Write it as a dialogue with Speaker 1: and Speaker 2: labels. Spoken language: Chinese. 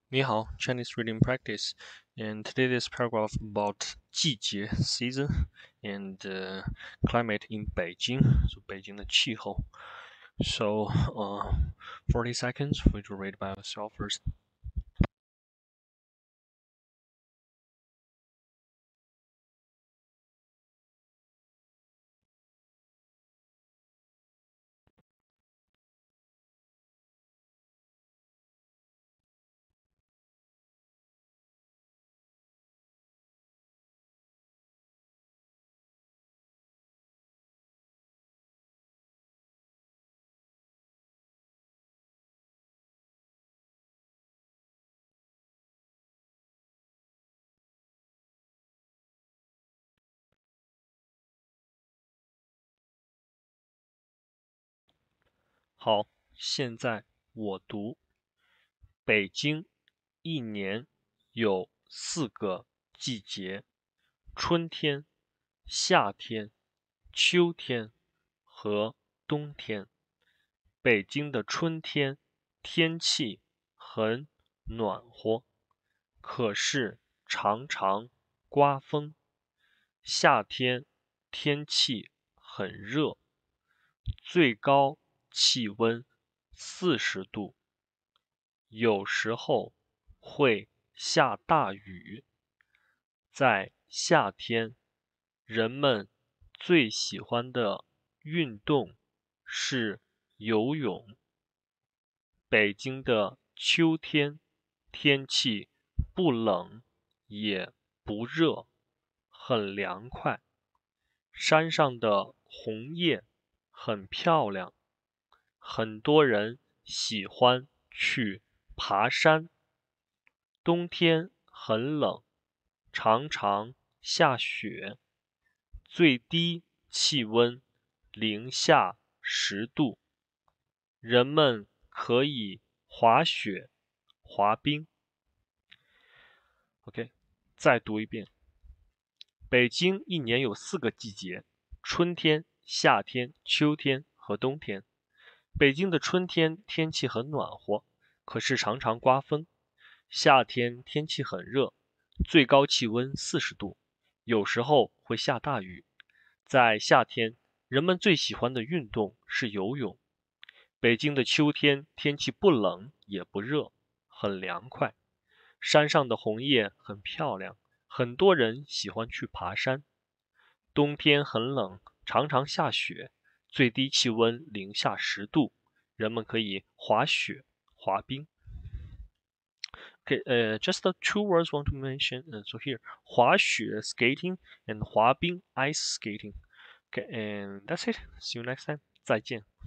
Speaker 1: 你好 Chinese reading practice, and today this paragraph about 季节 season and climate in Beijing, so 北京的气候. So 40 seconds for you to read by yourself first. 好，现在我读。北京一年有4个季节：春天、夏天、秋天和冬天。北京的春天天气很暖和，可是常常刮风。夏天天气很热，最高气温40度，有时候会下大雨。在夏天，人们最喜欢的运动是游泳。北京的秋天天气不冷也不热，很凉快。山上的红叶很漂亮，很多人喜欢去爬山。冬天很冷，常常下雪，最低气温-10度，人们可以滑雪、滑冰。OK， 再读一遍。北京一年有4个季节：春天、夏天、秋天和冬天。北京的春天天气很暖和，可是常常刮风。夏天天气很热，最高气温40度，有时候会下大雨。在夏天，人们最喜欢的运动是游泳。北京的秋天天气不冷也不热，很凉快。山上的红叶很漂亮，很多人喜欢去爬山。冬天很冷，常常下雪，最低气温-10度，人们可以滑雪、滑冰。Okay, just the 2 words I want to mention. So here, 滑雪 skating and 滑冰 ice skating. Okay, and that's it. See you next time. 再见。